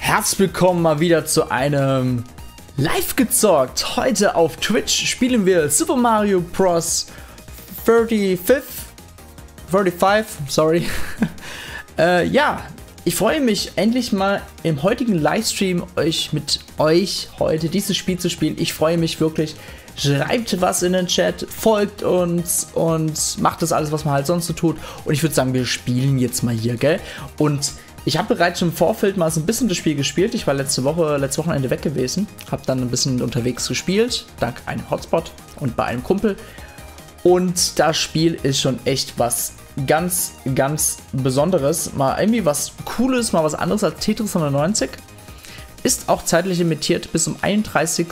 Herzlich willkommen mal wieder zu einem Live gezockt. Heute auf Twitch spielen wir Super Mario Bros. 35, sorry. Ja, ich freue mich endlich mal im heutigen Livestream mit euch heute dieses Spiel zu spielen. Ich freue mich wirklich. Schreibt was in den Chat, folgt uns und macht das alles, was man halt sonst so tut. Und ich würde sagen, wir spielen jetzt mal hier, gell? Und ich habe bereits schon im Vorfeld mal so ein bisschen das Spiel gespielt. Ich war letztes Wochenende weg gewesen. Habe dann ein bisschen unterwegs gespielt, dank einem Hotspot und bei einem Kumpel. Und das Spiel ist schon echt was ganz, ganz Besonderes. Mal irgendwie was Cooles, mal was anderes als Tetris 99. Ist auch zeitlich limitiert bis zum 31.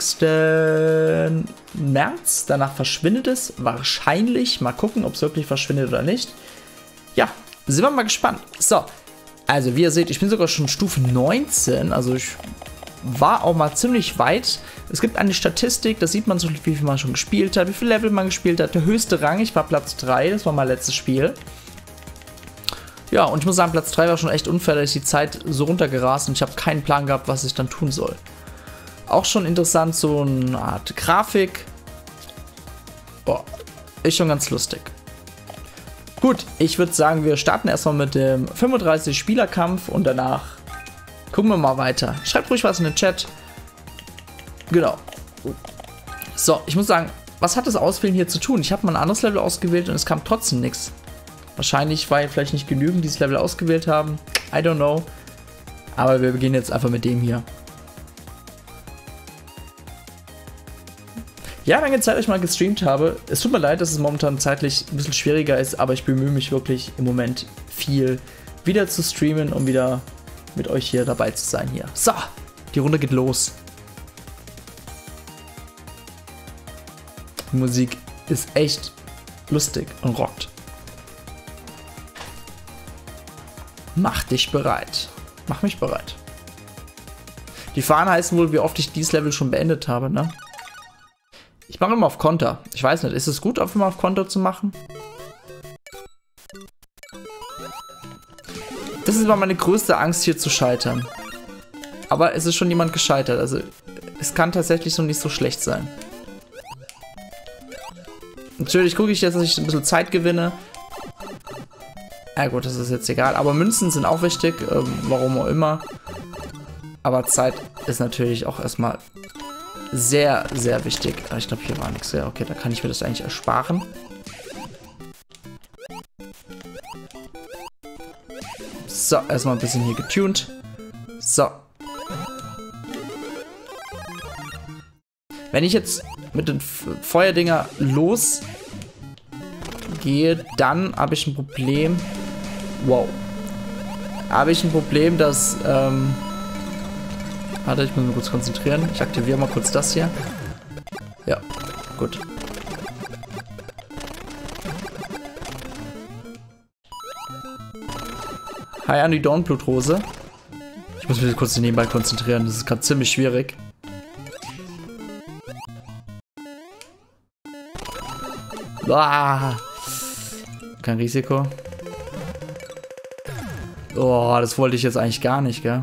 März. Danach verschwindet es. Wahrscheinlich. Mal gucken, ob es wirklich verschwindet oder nicht. Ja, sind wir mal gespannt. So, also wie ihr seht, ich bin sogar schon Stufe 19. Also ich war auch mal ziemlich weit. Es gibt eine Statistik, da sieht man so, wie viel man schon gespielt hat, wie viel Level man gespielt hat. Der höchste Rang, ich war Platz 3, das war mein letztes Spiel. Ja, und ich muss sagen, Platz 3 war schon echt unfair, da ist die Zeit so runtergerast und ich habe keinen Plan gehabt, was ich dann tun soll. Auch schon interessant, so eine Art Grafik. Boah, ist schon ganz lustig. Gut, ich würde sagen, wir starten erstmal mit dem 35-Spieler-Kampf und danach gucken wir mal weiter. Schreibt ruhig was in den Chat. Genau. So, ich muss sagen, was hat das Auswählen hier zu tun? Ich habe mal ein anderes Level ausgewählt und es kam trotzdem nichts. Wahrscheinlich, weil vielleicht nicht genügend dieses Level ausgewählt haben. I don't know. Aber wir beginnen jetzt einfach mit dem hier. Ja, lange Zeit, ich mal gestreamt habe. Es tut mir leid, dass es momentan zeitlich ein bisschen schwieriger ist, aber ich bemühe mich wirklich im Moment viel wieder zu streamen, um wieder mit euch hier dabei zu sein hier. So, die Runde geht los. Die Musik ist echt lustig und rockt. Mach dich bereit. Mach mich bereit. Die Fahnen heißen wohl, wie oft ich dieses Level schon beendet habe, ne? Ich mache immer auf Konter. Ich weiß nicht, ist es gut, immer auf Konter zu machen? Das ist immer meine größte Angst, hier zu scheitern. Aber es ist schon jemand gescheitert, also es kann tatsächlich noch nicht so schlecht sein. Natürlich gucke ich jetzt, dass ich ein bisschen Zeit gewinne. Ja gut, das ist jetzt egal. Aber Münzen sind auch wichtig, warum auch immer. Aber Zeit ist natürlich auch erstmal sehr, sehr wichtig. Aber ich glaube, hier war nichts. Ja, okay, da kann ich mir das eigentlich ersparen. So, erstmal ein bisschen hier getuned. So. Wenn ich jetzt mit den Feuerdinger losgehe, dann habe ich ein Problem. Wow. Habe ich ein Problem, dass, warte, ich muss mich kurz konzentrieren. Ich aktiviere mal kurz das hier. Ja, gut. Hi an die Dornblutrose. Ich muss mich kurz nebenbei konzentrieren, das ist gerade ziemlich schwierig. Ah, kein Risiko. Oh, das wollte ich jetzt eigentlich gar nicht, gell?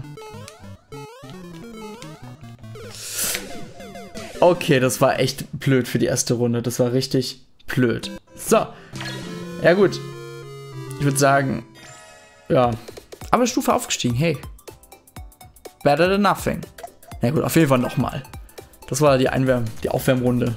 Okay, das war echt blöd für die erste Runde. Das war richtig blöd. So. Ja gut. Ich würde sagen, ja. Aber Stufe aufgestiegen, hey. Better than nothing. Ja gut, auf jeden Fall nochmal. Das war die Aufwärmrunde.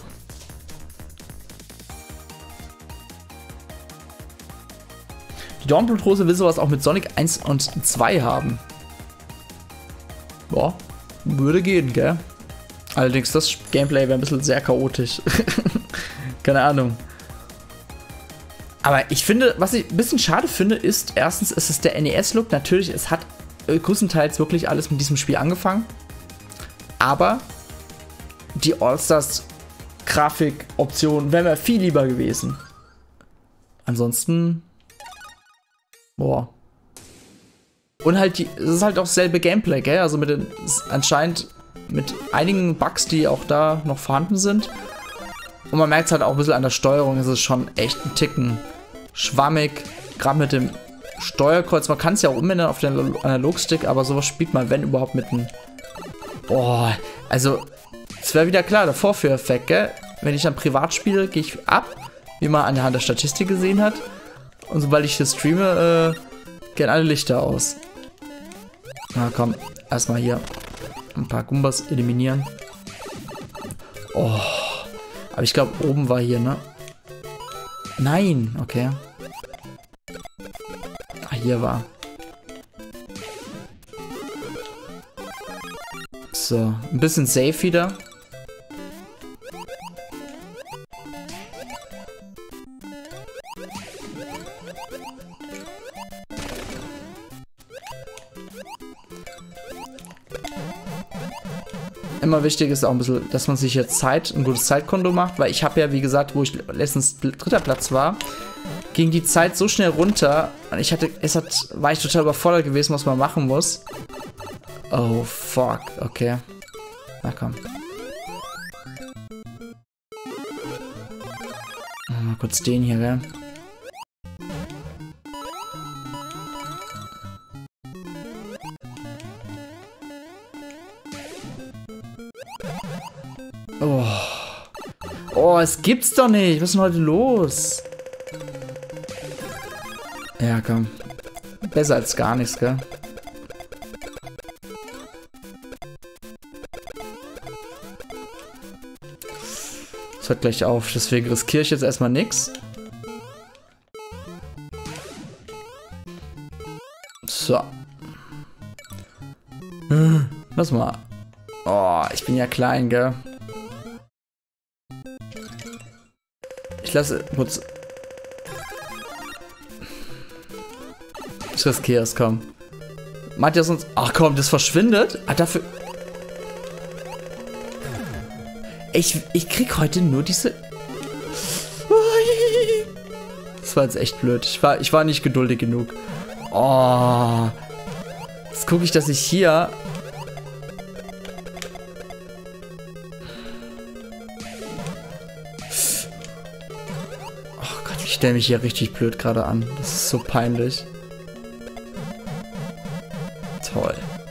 Die Dornblutrose will sowas auch mit Sonic 1 und 2 haben. Boah, würde gehen, gell? Allerdings, das Gameplay wäre ein bisschen sehr chaotisch. Keine Ahnung. Aber ich finde, was ich ein bisschen schade finde, ist, erstens, es ist der NES-Look. Natürlich, es hat größtenteils wirklich alles mit diesem Spiel angefangen. Aber die All-Stars-Grafik-Option wäre mir viel lieber gewesen. Ansonsten... Boah. Und halt, es ist halt auch dasselbe Gameplay, gell? Also mit den, anscheinend mit einigen Bugs, die auch da noch vorhanden sind. Und man merkt es halt auch ein bisschen an der Steuerung, es ist schon echt ein Ticken schwammig. Gerade mit dem Steuerkreuz. Man kann es ja auch umändern auf den Analogstick, aber sowas spielt man, wenn überhaupt, mit einem... Boah, also, es wäre wieder klar, der Vorführeffekt, gell? Wenn ich dann privat spiele, gehe ich ab, wie man anhand der Statistik gesehen hat. Und sobald ich hier streame, gehen alle Lichter aus. Na komm, erstmal hier ein paar Goombas eliminieren. Oh, aber ich glaube, oben war hier, ne? Nein, okay. Ah, hier war. So, ein bisschen safe wieder. Immer wichtig ist auch ein bisschen, dass man sich jetzt ein gutes Zeitkonto macht, weil ich habe ja, wie gesagt, wo ich letztens 3. Platz war, ging die Zeit so schnell runter und war ich total überfordert gewesen, was man machen muss. Oh, fuck, okay. Na komm. Mal kurz den hier, gell? Oh. Oh, es gibt's doch nicht. Was ist denn heute los? Ja, komm. Besser als gar nichts, gell? Das hört gleich auf. Deswegen riskiere ich jetzt erstmal nichts. So. Lass mal. Oh, ich bin ja klein, gell? Ich lasse kurz. Ich riskiere es, komm. Meint ihr sonst. Ach komm, das verschwindet? Ah, dafür. Ich krieg heute nur diese. Das war jetzt echt blöd. Ich war nicht geduldig genug. Oh. Jetzt gucke ich, dass ich hier. Oh Gott, ich stelle mich hier richtig blöd gerade an. Das ist so peinlich. Toll.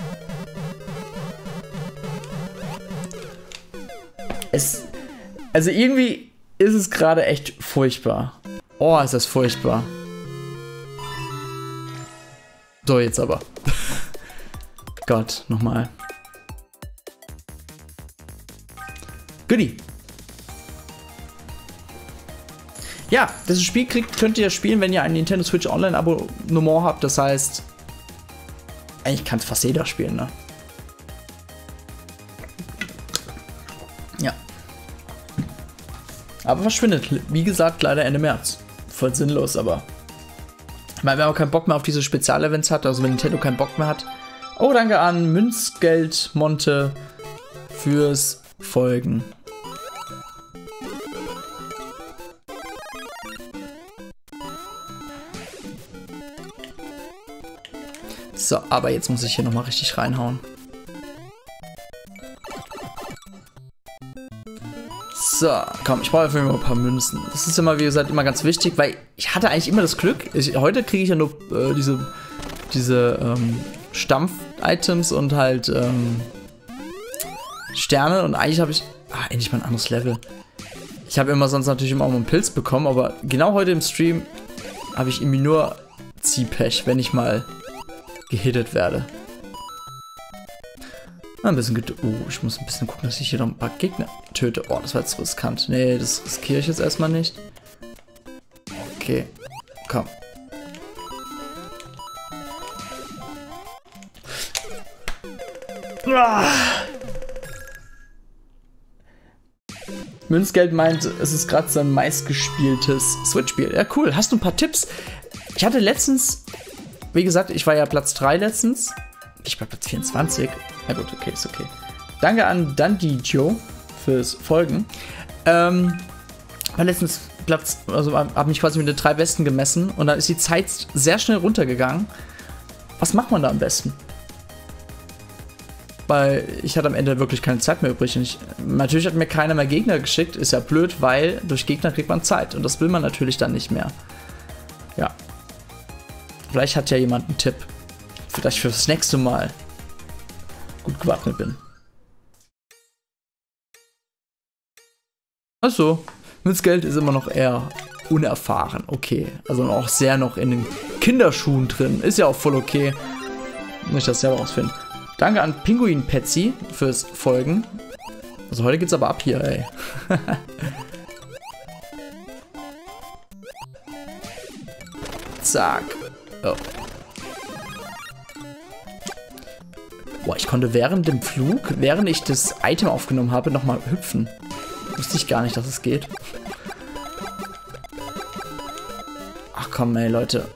Also irgendwie ist es gerade echt furchtbar. Oh, ist das furchtbar. So, jetzt aber. Gott, nochmal. Goodie. Ja, das Spiel könnt ihr spielen, wenn ihr ein Nintendo Switch Online Abonnement habt. Das heißt, eigentlich kann es fast jeder spielen, ne? Ja. Aber verschwindet, wie gesagt, leider Ende März. Voll sinnlos, aber. Weil wenn man keinen Bock mehr auf diese Spezialevents hat, also wenn Nintendo keinen Bock mehr hat. Oh, danke an Münzgeld Monte fürs Folgen. So, aber jetzt muss ich hier nochmal richtig reinhauen. So, komm, ich brauche einfach mal ein paar Münzen. Das ist immer, wie gesagt, immer ganz wichtig, weil ich hatte eigentlich immer das Glück. Heute kriege ich ja nur diese Stampf-Items und halt Sterne. Und eigentlich habe ich... Ah, endlich mal ein anderes Level. Ich habe immer sonst natürlich immer auch mal einen Pilz bekommen, aber genau heute im Stream habe ich irgendwie nur Ziehpech, wenn ich mal gehittet werde. Ein bisschen ich muss ein bisschen gucken, dass ich hier noch ein paar Gegner töte. Oh, das war jetzt riskant. Nee, das riskiere ich jetzt erstmal nicht. Okay, komm. Münzgeld meint, es ist gerade sein meistgespieltes Switch-Spiel. Ja, cool. Hast du ein paar Tipps? Ich hatte letztens, wie gesagt, ich war ja Platz 3 letztens. Ich war Platz 24. Na gut, okay, ist okay. Danke an Dandijo fürs Folgen. War letztens Platz, also habe mich quasi mit den 3 Besten gemessen und dann ist die Zeit sehr schnell runtergegangen. Was macht man da am besten? Weil ich hatte am Ende wirklich keine Zeit mehr übrig. Und natürlich hat mir keiner mehr Gegner geschickt. Ist ja blöd, weil durch Gegner kriegt man Zeit. Und das will man natürlich dann nicht mehr. Ja. Vielleicht hat ja jemand einen Tipp. Vielleicht fürs nächste Mal gut gewappnet bin. Achso, mit Geld ist immer noch eher unerfahren. Okay, also auch sehr noch in den Kinderschuhen drin. Ist ja auch voll okay. Muss ich das selber rausfinden. Danke an Pinguin Petsy fürs Folgen. Also heute geht's aber ab hier, ey. Zack. Oh. Boah, ich konnte während dem Flug, während ich das Item aufgenommen habe, nochmal hüpfen. Wusste ich gar nicht, dass es geht. Ach komm, ey, Leute.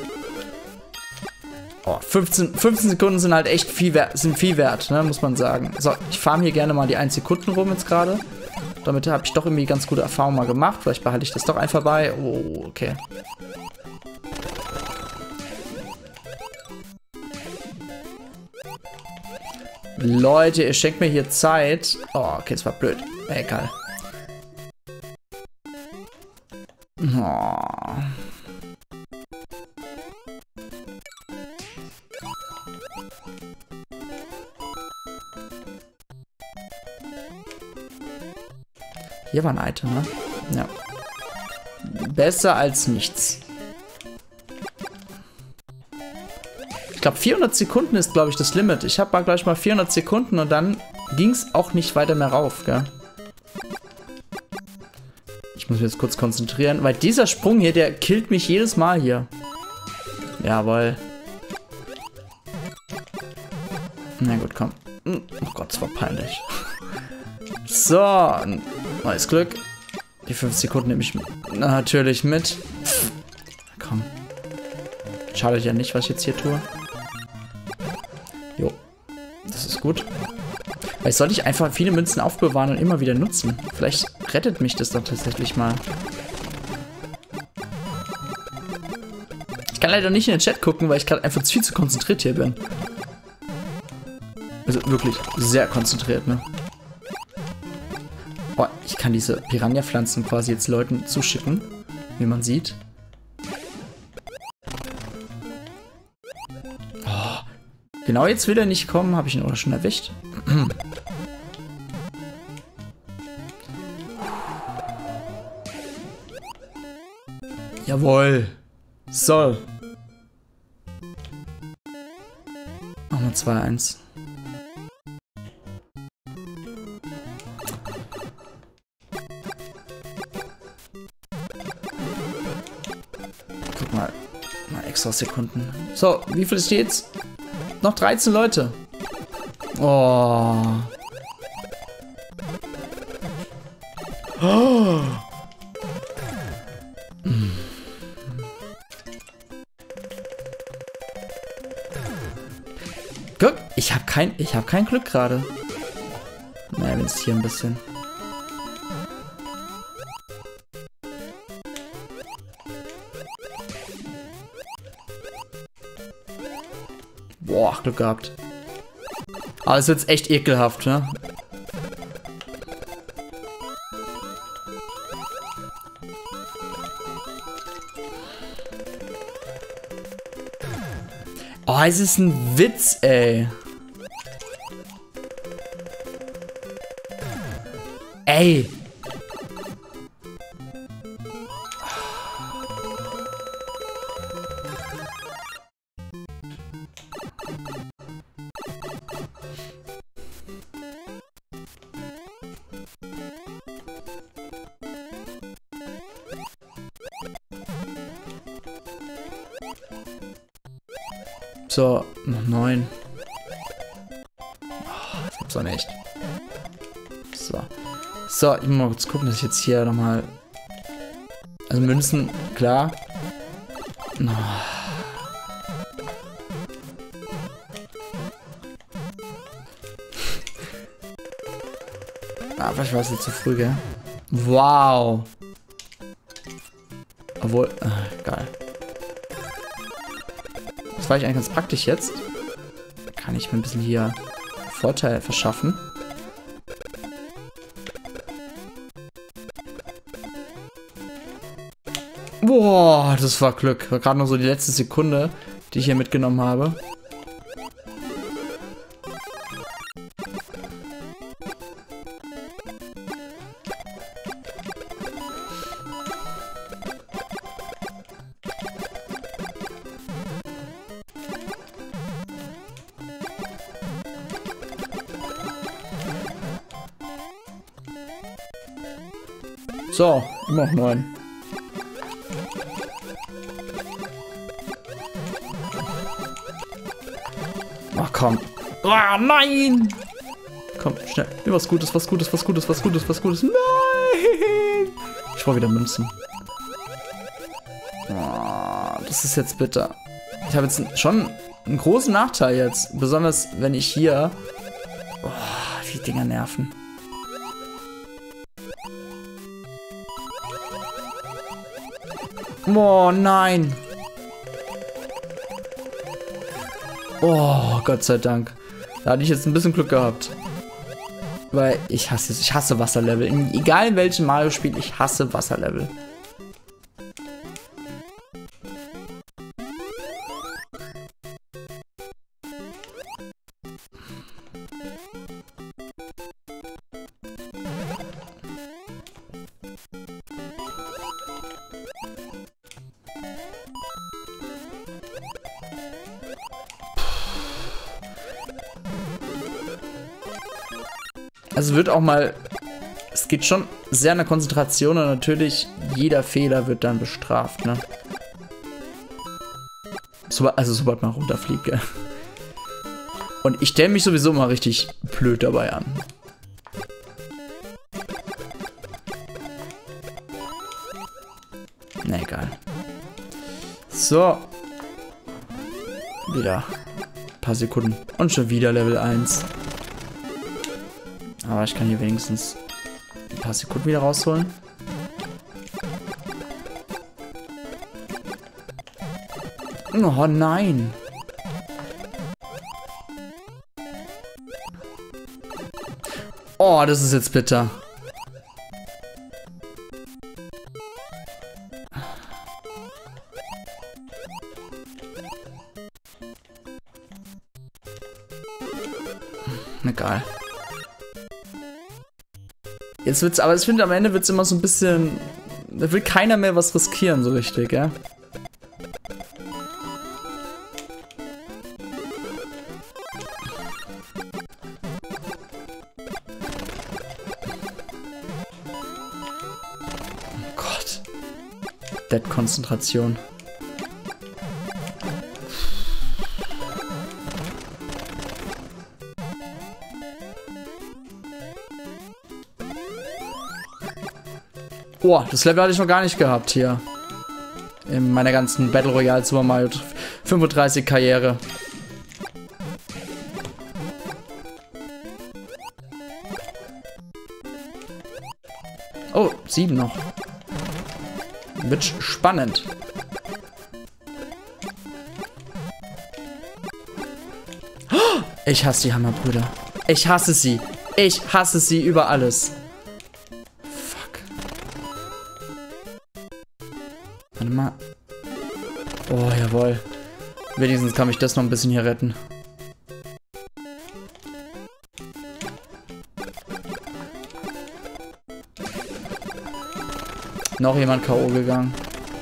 Oh, 15 Sekunden sind halt echt viel wert, ne, muss man sagen. So, ich farme hier gerne mal die 1 Sekunden rum jetzt gerade. Damit habe ich doch irgendwie ganz gute Erfahrungen mal gemacht. Vielleicht behalte ich das doch einfach bei. Oh, okay. Leute, ihr schenkt mir hier Zeit. Oh, okay, das war blöd. Egal. Oh. Hier war ein Item, ne? Ja. Besser als nichts. Ich glaube, 400 Sekunden ist, glaube ich, das Limit. Ich habe gleich mal 400 Sekunden und dann ging es auch nicht weiter mehr rauf, gell? Ich muss mich jetzt kurz konzentrieren, weil dieser Sprung hier, der killt mich jedes Mal hier. Jawohl. Na gut, komm. Oh Gott, das war peinlich. So, neues Glück. Die 5 Sekunden nehme ich natürlich mit. Komm. Schadet ja nicht, was ich jetzt hier tue. Jo. Das ist gut. Vielleicht sollte ich einfach viele Münzen aufbewahren und immer wieder nutzen. Vielleicht rettet mich das doch tatsächlich mal. Ich kann leider nicht in den Chat gucken, weil ich gerade einfach viel zu konzentriert hier bin. Also wirklich sehr konzentriert, ne? Oh, ich kann diese Piranha-Pflanzen quasi jetzt Leuten zuschicken, wie man sieht. Oh, genau jetzt will er nicht kommen. Habe ich ihn auch schon erwischt? Jawohl. So. Machen wir 2-1. Guck mal. Mal extra Sekunden. So, wie viel steht's? Noch 13 Leute. Oh. Oh. Guck, ich hab kein Glück gerade. Naja, wenn es hier ein bisschen. Boah, Glück gehabt. Aber es wird echt ekelhaft, ne? Oh, es ist ein Witz, ey. Ey. So, noch 9. Oh, das gibt's doch nicht. So. So, ich muss mal kurz gucken, dass ich jetzt hier nochmal. Also Münzen, klar. Oh. Ah, vielleicht war es jetzt zu früh, gell? Wow. Obwohl, geil. Das war ich eigentlich ganz praktisch jetzt. Da kann ich mir ein bisschen hier Vorteil verschaffen. Boah, das war Glück. War gerade noch so die letzte Sekunde. die ich hier mitgenommen habe. So, immer noch 9. Ach komm. Oh nein! Komm, schnell. Nee, was Gutes, was Gutes, was Gutes, was Gutes, was Gutes. Nein! Ich brauche wieder Münzen. Oh, das ist jetzt bitter. Ich habe jetzt schon einen großen Nachteil jetzt. Besonders wenn ich hier... Oh, die Dinger nerven. Oh nein. Oh, Gott sei Dank. Da hatte ich jetzt ein bisschen Glück gehabt. Weil ich hasse Wasserlevel. Egal in welchem Mario-Spiel, ich hasse Wasserlevel. Also wird auch mal, es geht schon sehr an der Konzentration und natürlich jeder Fehler wird dann bestraft, ne? Also sobald man runterfliegt, gell? Und ich stelle mich sowieso mal richtig blöd dabei an. Na egal. So. Wieder ein paar Sekunden. Und schon wieder Level 1. Aber ich kann hier wenigstens ein paar Sekunden wieder rausholen. Oh nein. Oh, das ist jetzt bitter. Egal. Jetzt wird's, aber ich finde, am Ende wird's immer so ein bisschen. Da will keiner mehr was riskieren, so richtig, ja? Oh Gott. Dead-Konzentration. Oh, das Level hatte ich noch gar nicht gehabt hier. In meiner ganzen Battle Royale Super Mario 35 Karriere. Oh, 7 noch. Wird spannend. Ich hasse die Hammerbrüder. Ich hasse sie. Ich hasse sie über alles. Warte mal. Oh, jawohl. Wenigstens kann mich das noch ein bisschen hier retten. Noch jemand K.O. gegangen.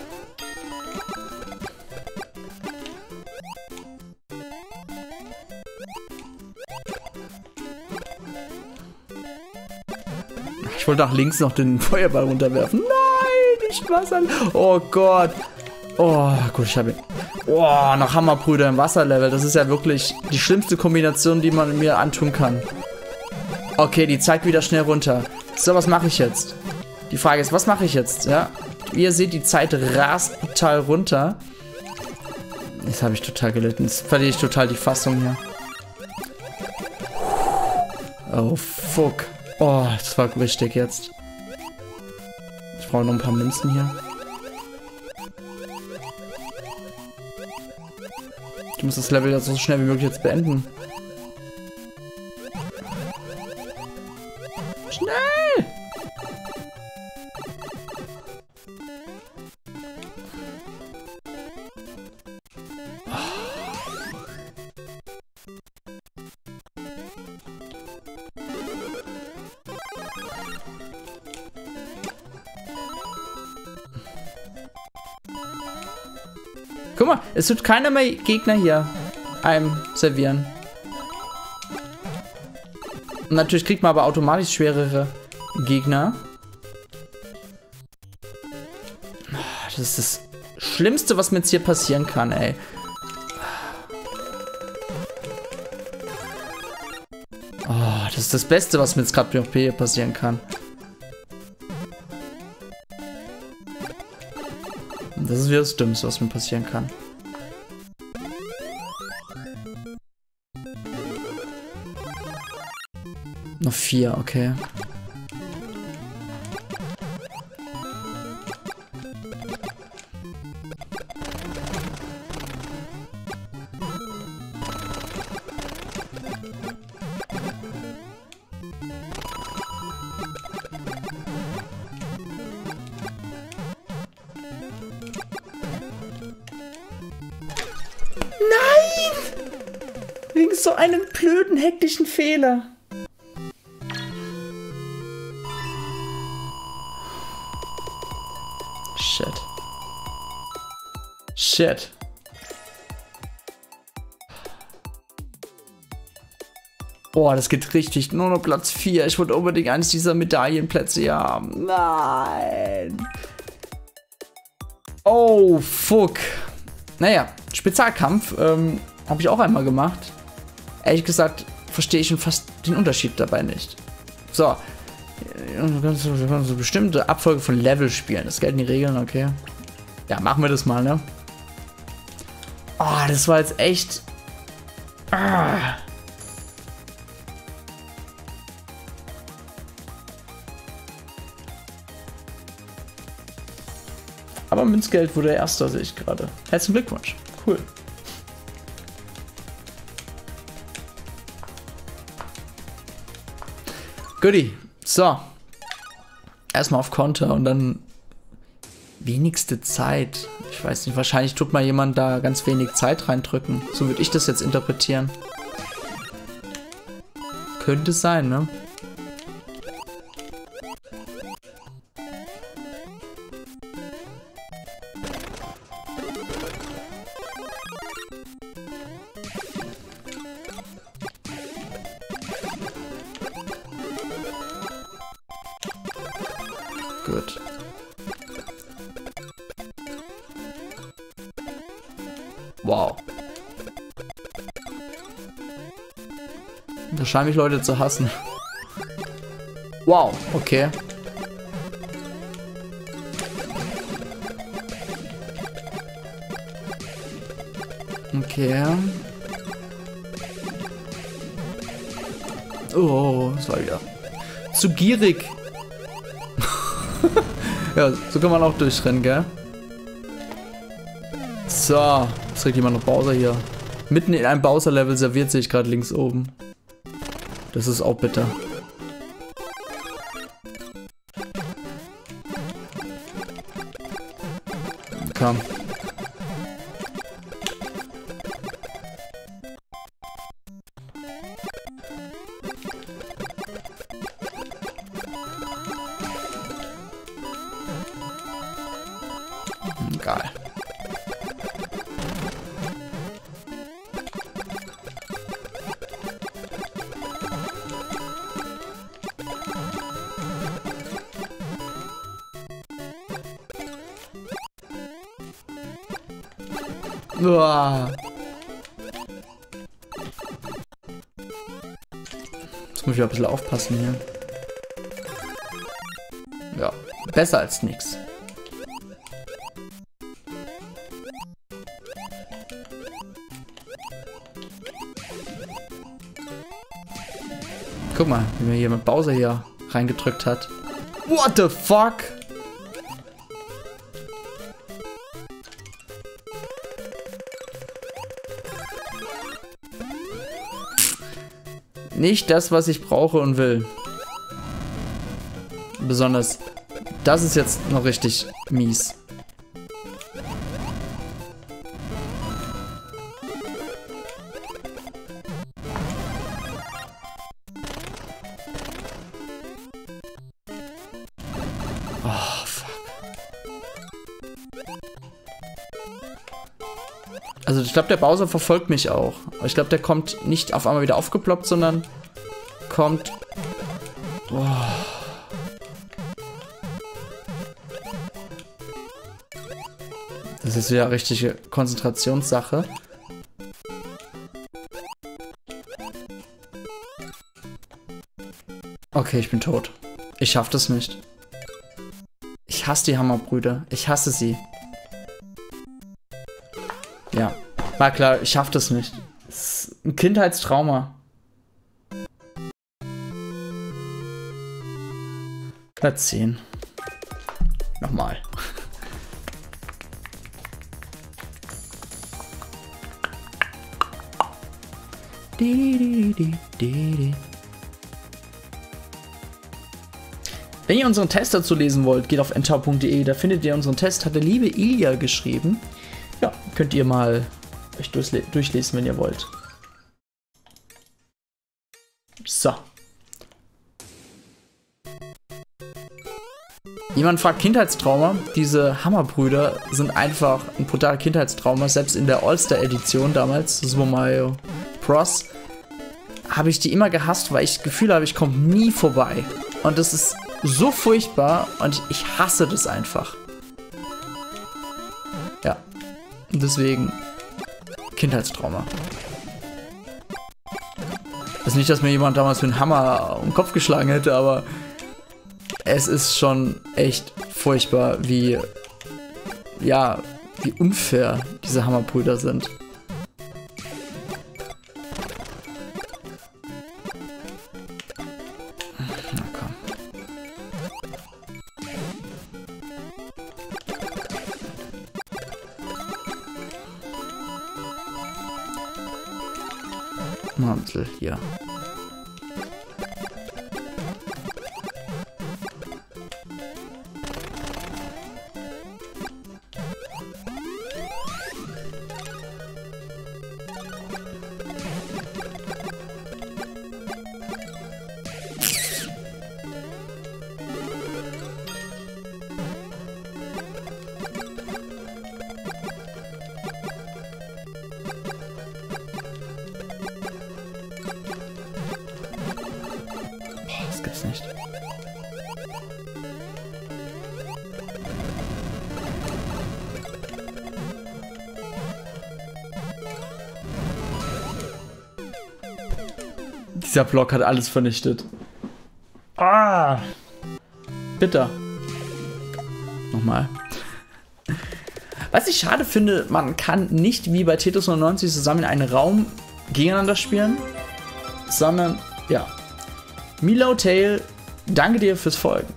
Ich wollte nach links noch den Feuerball runterwerfen. Nein, nicht Wasser. Oh Gott. Oh, gut, ich habe ihn. Oh, noch Hammerbrüder im Wasserlevel. Das ist ja wirklich die schlimmste Kombination, die man mir antun kann. Okay, die zeigt wieder schnell runter. So, was mache ich jetzt? Die Frage ist, was mache ich jetzt? Ja, wie ihr seht, die Zeit rast total runter. Jetzt habe ich total gelitten. Jetzt verliere ich total die Fassung hier. Oh, fuck. Oh, das war wichtig jetzt. Ich brauche noch ein paar Münzen hier. Ich muss das Level jetzt so schnell wie möglich jetzt beenden. Schnell! Guck mal, es wird keiner mehr Gegner hier einem servieren. Und natürlich kriegt man aber automatisch schwerere Gegner. Das ist das Schlimmste, was mir jetzt hier passieren kann, ey. Oh, das ist das Beste, was mir jetzt gerade hier passieren kann. Das ist wieder das Dümmste, was mir passieren kann. Noch 4, okay. Wegen so einem blöden, hektischen Fehler. Shit. Shit. Boah, das geht richtig. Nur noch Platz 4. Ich wollte unbedingt eines dieser Medaillenplätze hier haben. Nein. Oh, fuck. Naja, Spezialkampf habe ich auch einmal gemacht. Ehrlich gesagt, verstehe ich schon fast den Unterschied dabei nicht. So. Du kannst so bestimmte Abfolge von Level spielen. Das gelten die Regeln, okay. Ja, machen wir das mal, ne? Oh, das war jetzt echt... Ah. Aber Münzgeld wurde Erster, sehe ich gerade. Herzlichen Glückwunsch. Cool. Goodie. So. Erstmal auf Konter und dann wenigste Zeit. Ich weiß nicht, wahrscheinlich tut mal jemand da ganz wenig Zeit reindrücken. So würde ich das jetzt interpretieren. Könnte sein, ne? Gut. Wow. Da scheinen mich Leute zu hassen. Wow, okay. Okay. Oh, das war wieder zu gierig. Ja, so kann man auch durchrennen, gell? So, jetzt kriegt jemand noch Bowser hier. Mitten in einem Bowser-Level serviert sich gerade links oben. Das ist auch bitter. Komm. Geil. Uah. Jetzt muss ich ein bisschen aufpassen hier. Ja, besser als nix. Guck mal, wie mir hier mit Bowser hier reingedrückt hat. What the fuck? Nicht das, was ich brauche und will. Besonders, das ist jetzt noch richtig mies. Oh, fuck. Also ich glaube, der Bowser verfolgt mich auch. Aber ich glaube, der kommt nicht auf einmal wieder aufgeploppt, sondern kommt... Boah. Das ist wieder richtige Konzentrationssache. Okay, ich bin tot. Ich schaff das nicht. Ich hasse die Hammerbrüder. Ich hasse sie. Ja, war klar, ich schaff das nicht. Das ist ein Kindheitstrauma. Platz 10. Nochmal. Wenn ihr unseren Test dazu lesen wollt, geht auf ntau.de, da findet ihr unseren Test, hat der liebe Ilja geschrieben. Ja, könnt ihr mal euch durchlesen, wenn ihr wollt. So. Jemand fragt Kindheitstrauma. Diese Hammerbrüder sind einfach ein brutaler Kindheitstrauma. Selbst in der All-Star-Edition damals, Super Mario Bros., habe ich die immer gehasst, weil ich das Gefühl habe, ich komme nie vorbei. Und das ist so furchtbar und ich hasse das einfach. Ja. Und deswegen Kindheitstrauma. Das ist nicht, dass mir jemand damals mit einem Hammer um den Kopf geschlagen hätte, aber es ist schon echt furchtbar, wie, ja, wie unfair diese Hammerbrüder sind. Na komm. Mal ein bisschen hier. Das gibt's nicht. Dieser Block hat alles vernichtet. Ah! Bitter. Nochmal. Was ich schade finde, man kann nicht wie bei Tetris 99 zusammen in einem Raum gegeneinander spielen, sondern, ja. Milo Tail, danke dir fürs Folgen.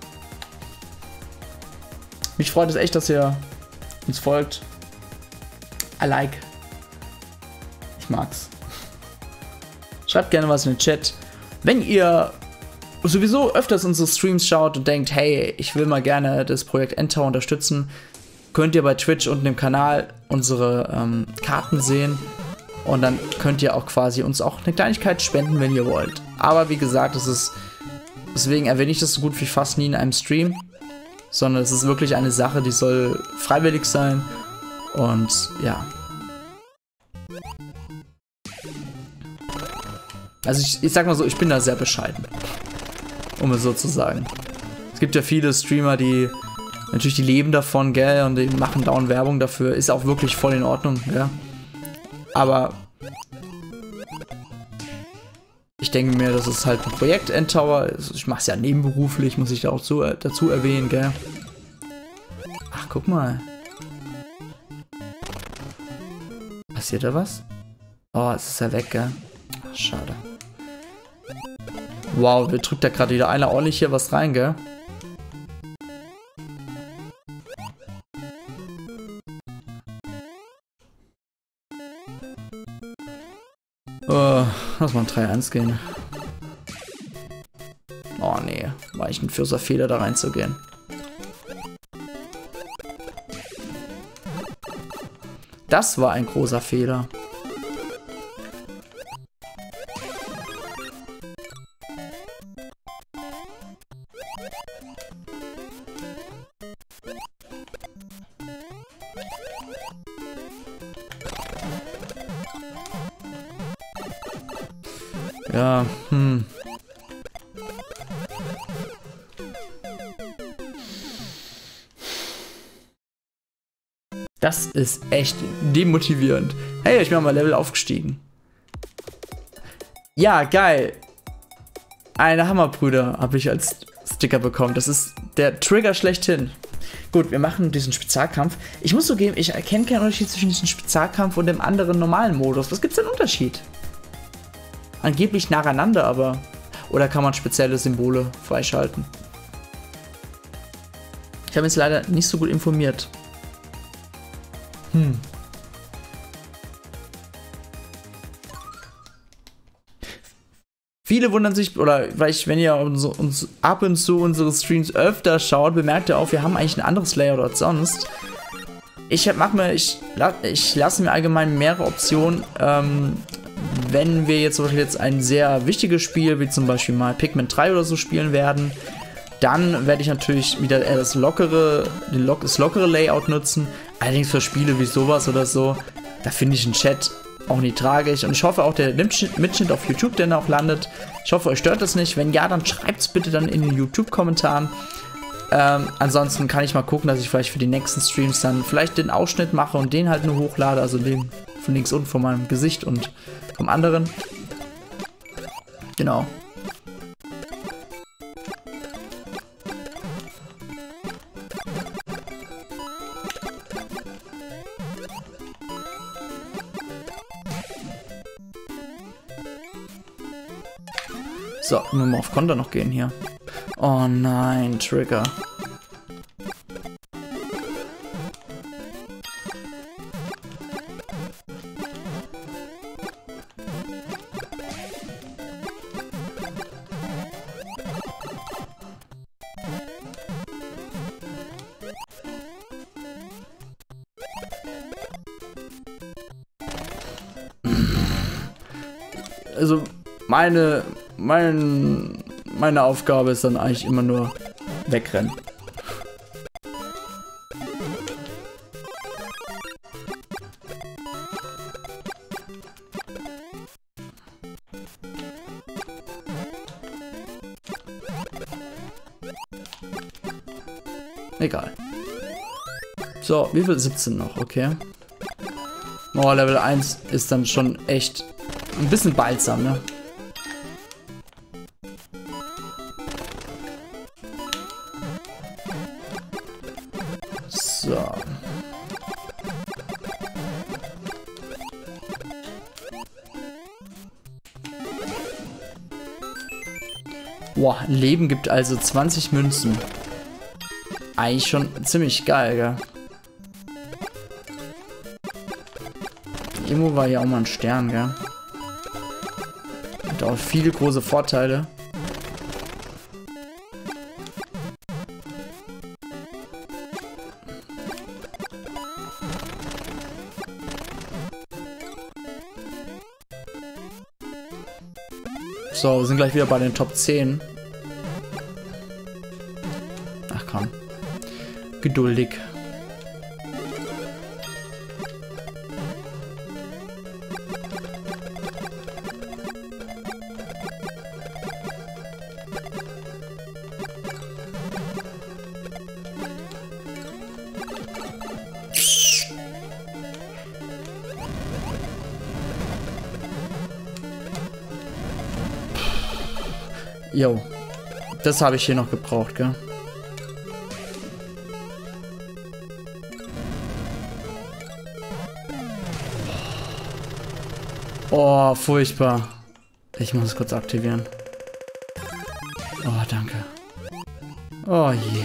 Mich freut es echt, dass ihr uns folgt. I like. Ich mag's. Schreibt gerne was in den Chat. Wenn ihr sowieso öfters unsere Streams schaut und denkt, hey, ich will mal gerne das Projekt ntau unterstützen, könnt ihr bei Twitch unten im Kanal unsere Karten sehen. Und dann könnt ihr auch quasi uns auch eine Kleinigkeit spenden, wenn ihr wollt. Aber wie gesagt, deswegen erwähne ich das so gut wie fast nie in einem Stream. Sondern es ist wirklich eine Sache, die soll freiwillig sein. Und ja. Also ich sag mal so, ich bin da sehr bescheiden. Um es so zu sagen. Es gibt ja viele Streamer, die natürlich die leben davon, gell, und die machen dauernd Werbung dafür. Ist auch wirklich voll in Ordnung, gell. Aber ich denke mir, das ist halt ein Projekt ntau. Ich mache es ja nebenberuflich, muss ich da auch dazu erwähnen, gell. Ach, guck mal. Passiert da was? Oh, es ist ja weg, gell. Ach, schade. Wow, wir drückt da gerade wieder einer ordentlich hier was rein, gell. Lass mal ein 3-1 gehen. Oh nee, war ich ein fürser Fehler, da reinzugehen. Das war ein großer Fehler. Ja, Das ist echt demotivierend. Hey, ich bin mal Level aufgestiegen. Ja, geil. Eine Hammerbrüder habe ich als Sticker bekommen. Das ist der Trigger schlechthin. Gut, wir machen diesen Spezialkampf. Ich muss zugeben, ich erkenne keinen Unterschied zwischen diesem Spezialkampf und dem anderen normalen Modus. Was gibt es denn Unterschied? Angeblich nacheinander, aber... Oder kann man spezielle Symbole freischalten? Ich habe mich jetzt leider nicht so gut informiert. Viele wundern sich, oder vielleicht, wenn ihr uns ab und zu unsere Streams öfter schaut, bemerkt ihr auch, wir haben eigentlich ein anderes Layout als sonst. Ich lasse mir allgemein mehrere Optionen, wenn wir jetzt zum Beispiel ein sehr wichtiges Spiel, wie zum Beispiel mal Pikmin 3 oder so spielen werden, dann werde ich natürlich wieder eher das lockere Layout nutzen. Allerdings für Spiele wie sowas oder so, da finde ich einen Chat auch nicht tragisch. Und ich hoffe auch, der Mitschnitt auf YouTube, der auch landet. Ich hoffe, euch stört das nicht. Wenn ja, dann schreibt es bitte dann in den YouTube-Kommentaren. Ansonsten kann ich mal gucken, dass ich vielleicht für die nächsten Streams dann vielleicht den Ausschnitt mache und den halt nur hochlade. Also den von links unten von meinem Gesicht und vom anderen. Genau. So, nur mal auf Konter noch gehen hier. Oh nein, Trigger. Also, meine Aufgabe ist dann eigentlich immer nur wegrennen. Egal. So, wie viel? 17 noch, okay. Oh, Level 1 ist dann schon echt ein bisschen balsam, ne? So. Boah, Leben gibt also 20 Münzen. Eigentlich schon ziemlich geil, gell? Emo war ja auch mal ein Stern, gell? Hat auch viele große Vorteile. So, wir sind gleich wieder bei den Top 10. Ach komm. Geduldig. Jo, das habe ich hier noch gebraucht, gell? Oh, furchtbar. Ich muss es kurz aktivieren. Oh, danke. Oh je.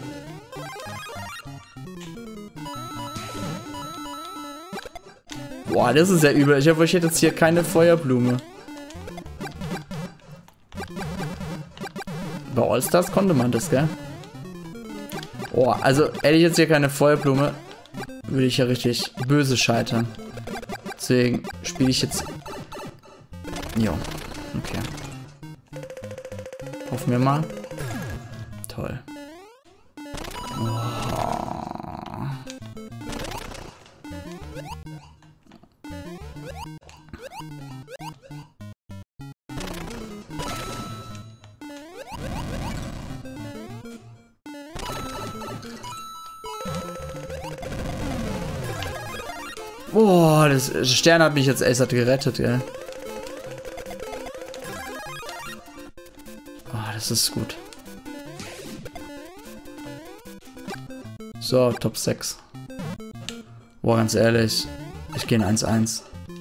Boah, das ist ja übel. Ich hoffe, ich hätte jetzt hier keine Feuerblume. Bei All-Stars konnte man das, gell? Oh, also hätte ich jetzt hier keine Feuerblume, würde ich ja richtig böse scheitern. Deswegen spiele ich jetzt... Jo, okay. Hoffen wir mal. Toll. Oh. Boah, das Stern hat mich jetzt echt gerettet, gell. Oh, das ist gut. So, Top 6. Boah, ganz ehrlich. Ich gehe in 1-1.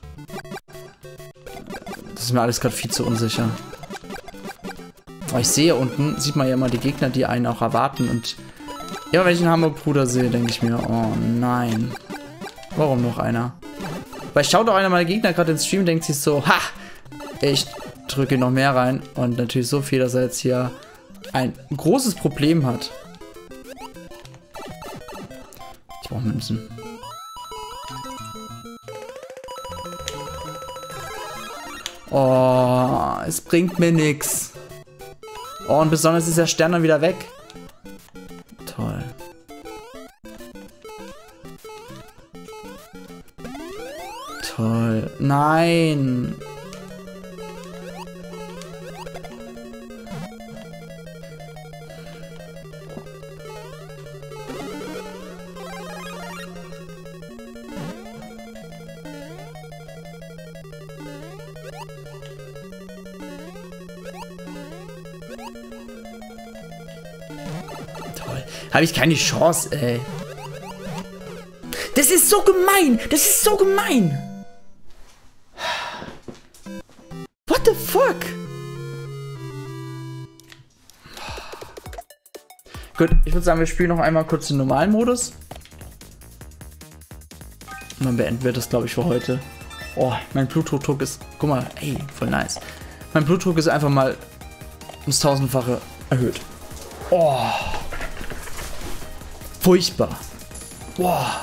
Das ist mir alles gerade viel zu unsicher. Oh, ich sehe unten, sieht man ja immer die Gegner, die einen auch erwarten. Und immer wenn ich einen Hammerbruder sehe, denke ich mir, oh nein. Warum noch einer? Weil schaut doch einer meiner Gegner gerade ins Stream und denkt sich so, ha! Ich drücke noch mehr rein. Und natürlich so viel, dass er jetzt hier ein großes Problem hat. Ich brauche Münzen. Oh, es bringt mir nichts. Oh, und besonders ist der Stern dann wieder weg. Toll. Toll. Nein. Habe ich keine Chance, ey. Das ist so gemein. Das ist so gemein. What the fuck? Gut, ich würde sagen, wir spielen noch einmal kurz den normalen Modus. Und dann beenden wir das, glaube ich, für heute. Oh, mein Bluthochdruck ist... Guck mal, ey, voll nice. Mein Blutdruck ist einfach mal ums 1000-fache erhöht. Oh. Furchtbar. Boah.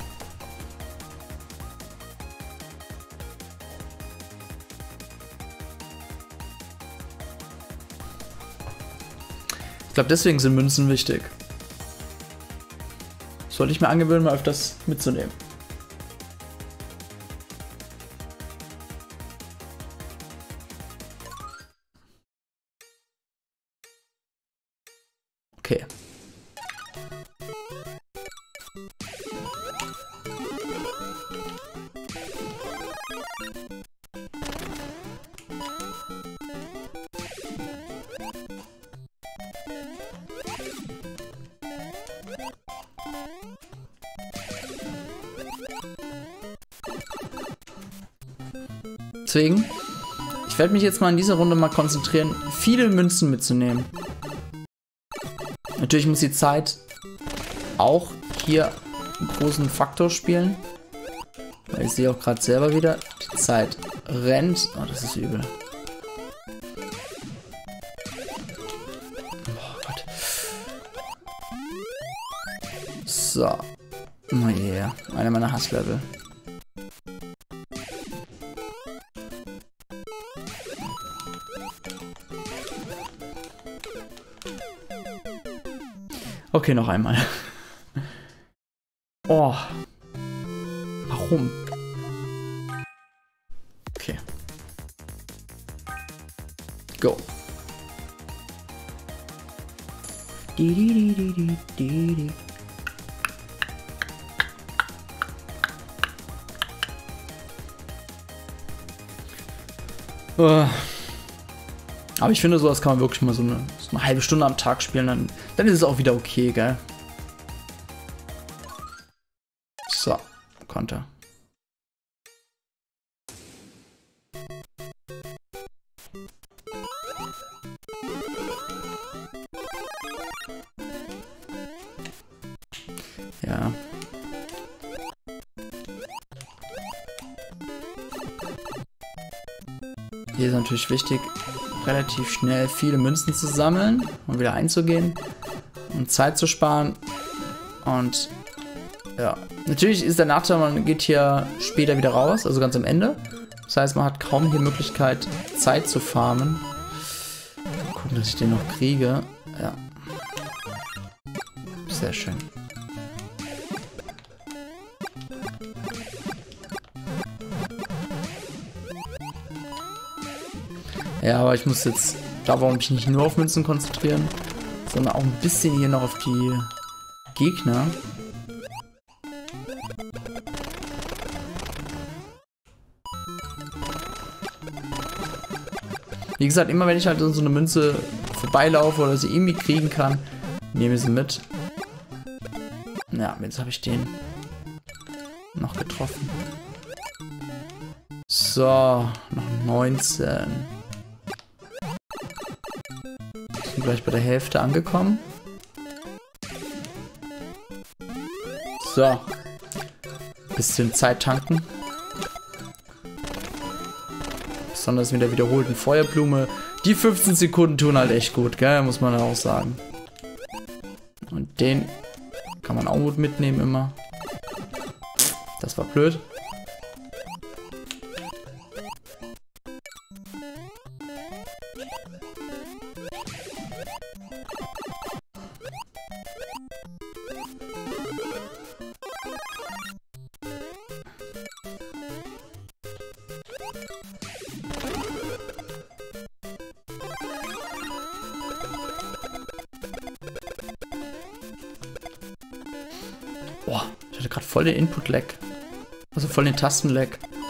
Ich glaube, deswegen sind Münzen wichtig. Sollte ich mir angewöhnen, mal öfters mitzunehmen. Okay. Deswegen, ich werde mich jetzt mal in dieser Runde mal konzentrieren, viele Münzen mitzunehmen. Natürlich muss die Zeit auch hier einen großen Faktor spielen. Weil ich sehe auch gerade selber wieder, die Zeit rennt. Oh, das ist übel. Oh Gott. So. Oh yeah. Einer meiner Hasslevel. Okay, noch einmal. Oh. Warum? Okay. Go. Aber ich finde, sowas kann man wirklich mal so eine halbe Stunde am Tag spielen, dann ist es auch wieder okay, gell? So, Konter. Ja. Hier ist natürlich wichtig, relativ schnell viele Münzen zu sammeln und wieder einzugehen und Zeit zu sparen. Und ja, natürlich ist der Nachteil, man geht hier später wieder raus, also ganz am Ende. Das heißt, man hat kaum hier Möglichkeit, Zeit zu farmen. Mal gucken, dass ich den noch kriege. Ja. Sehr schön. Ja, aber ich muss jetzt da mich nicht nur auf Münzen konzentrieren, sondern auch ein bisschen hier noch auf die Gegner. Wie gesagt, immer wenn ich halt so eine Münze vorbeilaufe oder sie irgendwie kriegen kann, nehme ich sie mit. Ja, jetzt habe ich den noch getroffen. So, noch 19. Sind gleich bei der Hälfte angekommen. So. Bisschen Zeit tanken. Besonders mit der wiederholten Feuerblume. Die 15 Sekunden tun halt echt gut, gell? Muss man auch sagen. Und den kann man auch gut mitnehmen immer. Das war blöd. Boah, ich hatte gerade voll den Input-Lag. Also voll den Tasten-Lag.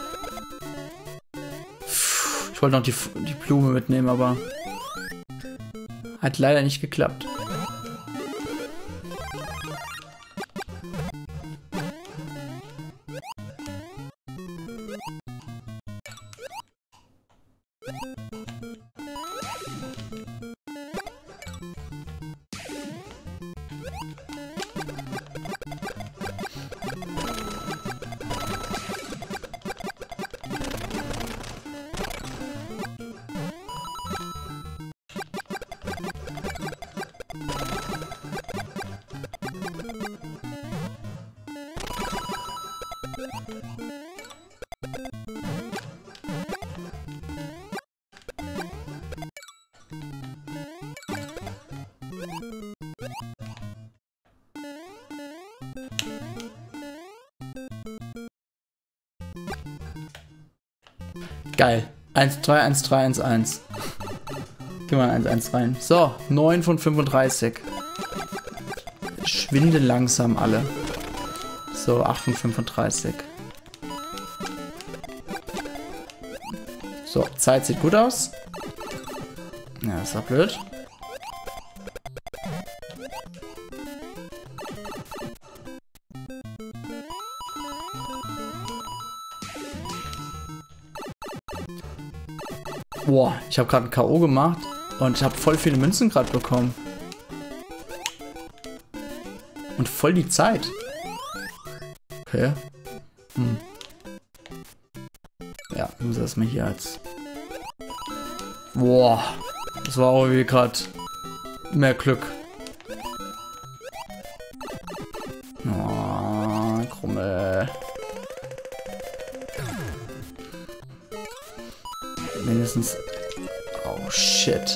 Ich wollte noch die Blume mitnehmen, aber hat leider nicht geklappt. Geil. 1-3, 1-3, 1-1. Gehen wir 1-1 rein. So, 9 von 35. Schwinden langsam alle. So, 8 von 35. So, Zeit sieht gut aus. Ja, das war blöd. Boah, ich habe gerade ein K.O. gemacht und ich habe voll viele Münzen gerade bekommen. Und voll die Zeit. Okay. Ja, ich muss erstmal hier als... Boah, das war auch wie gerade mehr Glück. Oh, Krummel. Mindestens... Oh, shit.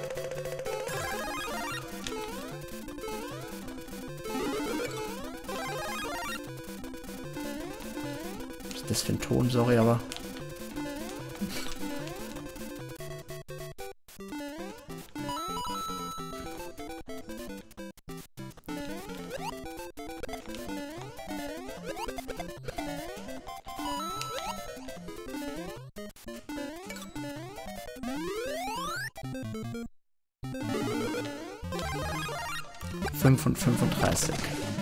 Was ist das für ein Ton? Sorry, aber... Fünf und 35.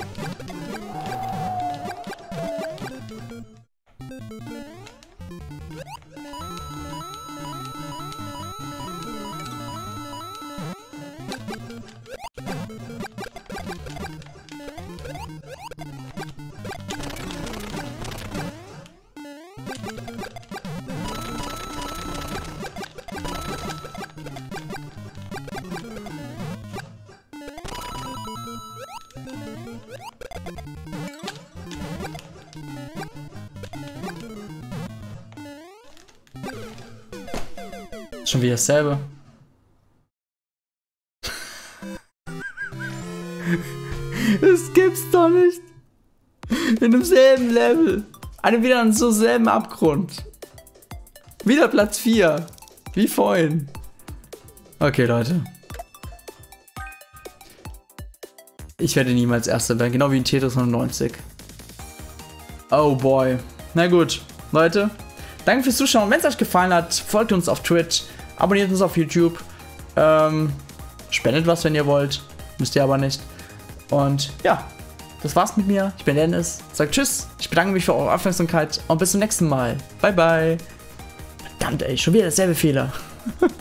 Schon wieder dasselbe. Das gibt's doch nicht. In demselben Level. Wieder an so selben Abgrund. Wieder Platz 4. Wie vorhin. Okay, Leute. Ich werde niemals Erster werden. Genau wie in Tetris 99. Oh boy. Na gut, Leute. Danke fürs Zuschauen. Wenn es euch gefallen hat, folgt uns auf Twitch. Abonniert uns auf YouTube. Spendet was, wenn ihr wollt. Müsst ihr aber nicht. Und ja, das war's mit mir. Ich bin Dennis. Sagt tschüss. Ich bedanke mich für eure Aufmerksamkeit und bis zum nächsten Mal. Bye, bye. Verdammt, ey, schon wieder derselbe Fehler.